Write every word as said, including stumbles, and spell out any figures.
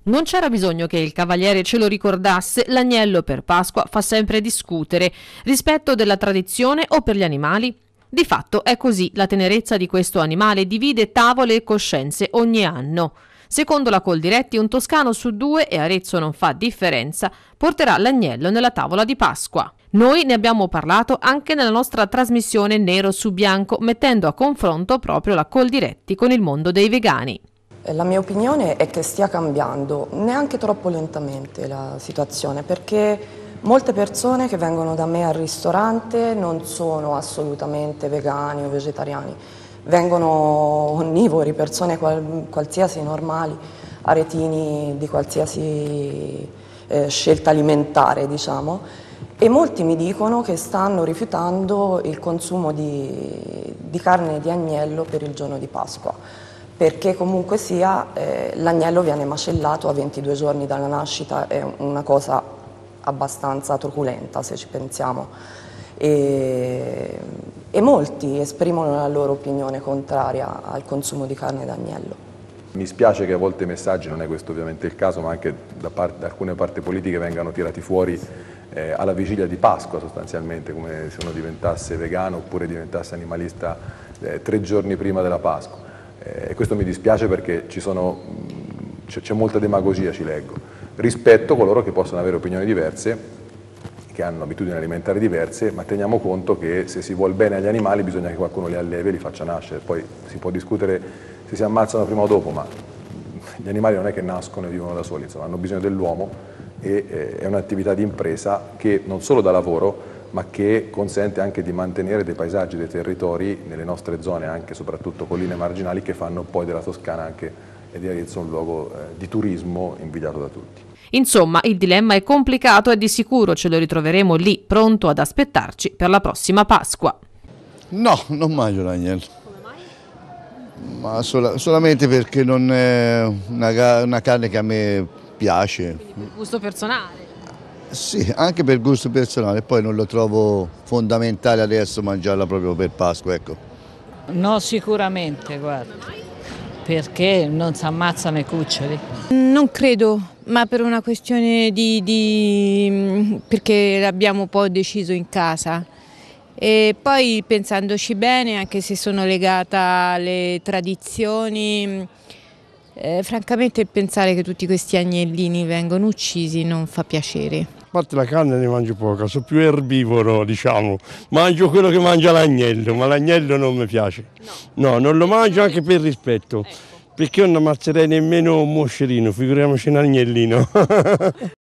Non c'era bisogno che il Cavaliere ce lo ricordasse, l'agnello per Pasqua fa sempre discutere. Rispetto della tradizione o per gli animali? Di fatto è così, la tenerezza di questo animale divide tavole e coscienze ogni anno. Secondo la Coldiretti, un toscano su due, e Arezzo non fa differenza, porterà l'agnello nella tavola di Pasqua. Noi ne abbiamo parlato anche nella nostra trasmissione Nero su Bianco, mettendo a confronto proprio la Coldiretti con il mondo dei vegani. La mia opinione è che stia cambiando, neanche troppo lentamente la situazione, perché molte persone che vengono da me al ristorante non sono assolutamente vegani o vegetariani, vengono onnivori, persone qual qualsiasi normali, aretini di qualsiasi eh, scelta alimentare, diciamo, e molti mi dicono che stanno rifiutando il consumo di, di carne di agnello per il giorno di Pasqua. Perché comunque sia eh, l'agnello viene macellato a ventidue giorni dalla nascita, è una cosa abbastanza truculenta se ci pensiamo, e, e molti esprimono la loro opinione contraria al consumo di carne d'agnello. Mi spiace che a volte i messaggi, non è questo ovviamente il caso, ma anche da, parte, da alcune parti politiche vengano tirati fuori eh, alla vigilia di Pasqua sostanzialmente, come se uno diventasse vegano oppure diventasse animalista eh, tre giorni prima della Pasqua. E questo mi dispiace perché c'è molta demagogia, ci leggo, rispetto a coloro che possono avere opinioni diverse, che hanno abitudini alimentari diverse, ma teniamo conto che se si vuol bene agli animali bisogna che qualcuno li allevi e li faccia nascere. Poi si può discutere se si ammazzano prima o dopo, ma gli animali non è che nascono e vivono da soli, insomma, hanno bisogno dell'uomo e eh, è un'attività di impresa che non solo dà lavoro, ma che consente anche di mantenere dei paesaggi, dei territori nelle nostre zone, anche soprattutto colline marginali, che fanno poi della Toscana anche e di Arezzo un luogo eh, di turismo invidiato da tutti. Insomma, il dilemma è complicato e di sicuro ce lo ritroveremo lì, pronto ad aspettarci per la prossima Pasqua. No, non mangio l'agnello. Come mai? Ma sola, solamente perché non è una, una carne che a me piace. Quindi per gusto personale? Sì, anche per gusto personale, poi non lo trovo fondamentale adesso mangiarla proprio per Pasqua, ecco. No, sicuramente, guarda, perché non si ammazzano i cuccioli. Non credo, ma per una questione di, di perché l'abbiamo poi deciso in casa. E poi pensandoci bene, anche se sono legata alle tradizioni, eh, francamente pensare che tutti questi agnellini vengono uccisi non fa piacere. A parte la carne ne mangio poca, sono più erbivoro, diciamo. Mangio quello che mangia l'agnello, ma l'agnello non mi piace. No, no, non lo mangio anche per rispetto, ecco. Perché io non ammazzerei nemmeno un moscerino, figuriamoci un agnellino.